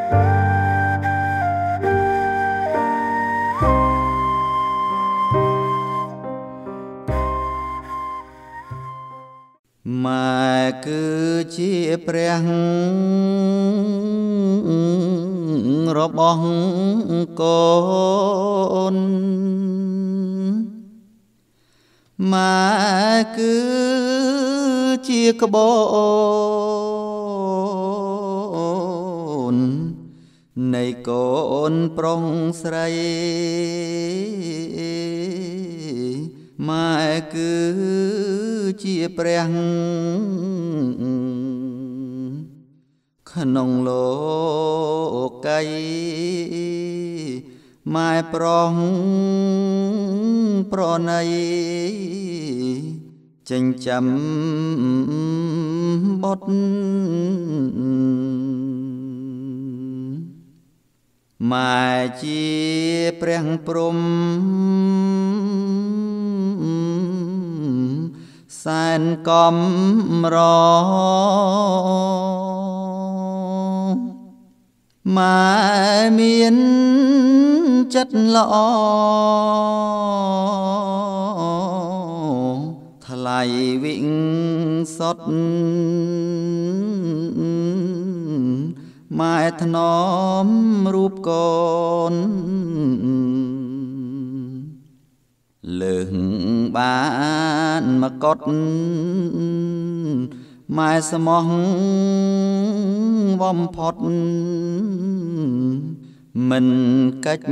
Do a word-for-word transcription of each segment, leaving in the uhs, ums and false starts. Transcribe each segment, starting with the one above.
ម៉ែគឺជាព្រះរបស់កូនម៉ែគឺជាក្បូននៃកូនប្រុងស្រីម៉ែគឺជាព្រះក្នុងលោកីម៉ែប្រុងប្រណីចិញ្ចឹមបុត្រម៉ែជាព្រះព្រំសែនកំរម៉ែមានចិត្តល្អថ្លៃវិងសត់ម៉ែធ្នមរូបកូនលើងបានមកុដម៉ែស្មោះបំផុតមិនកិច្ច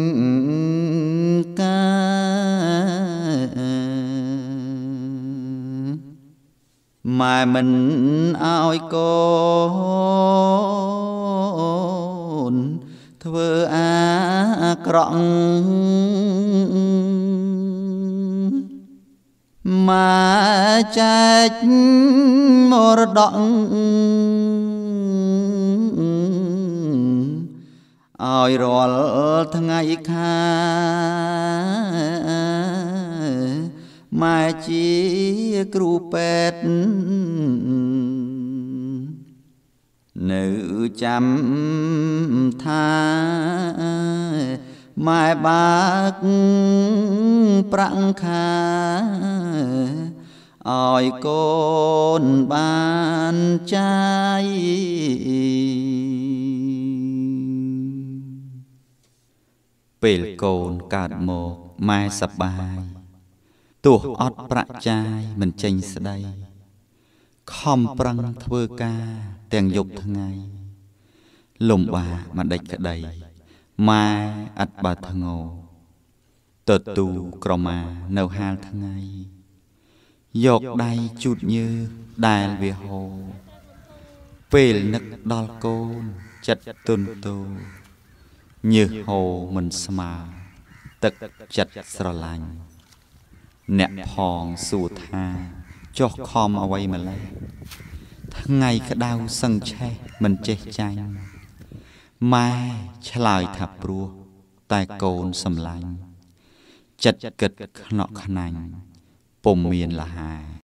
ការម៉ែមិនឲ្យកូនធ្វើអាក្រក់ម៉ែចែកមរតកឲ្យរាល់ថ្ងៃខាម៉ែជាគ្រូពេទ្យនៅចាំថាម៉ែបាក់ប្រាក់ខាឲ្យកូនបានចាយពេលកូនកើតមកម៉ែសប្បាយទោះអត់ប្រាក់ចាយមិនចេញស្ដីខំប្រឹងធ្វើការទាំងយប់ថ្ងៃលំបាកម្ដេចក្ដីម៉ែឥតបើធ្ងោទទូក្រមានៅហាលថ្ងៃយកដៃជូតញើសដែលវាហូរពេលនឹកដល់កូនចិត្តទន់តូរញើសហូរមិនស្មើទឹកចិត្តស្រឡាញ់អ្នកផងសួរថាចុះខំអ្វីម្លេះថ្ងៃក្តៅសឹងឆេះមិនចេះចាញ់ម៉ែឆ្លើយថាព្រោះតែកូនសម្លាញ់ចិត្តគិតខ្នក់ខ្នាញ់ពុំមានលហា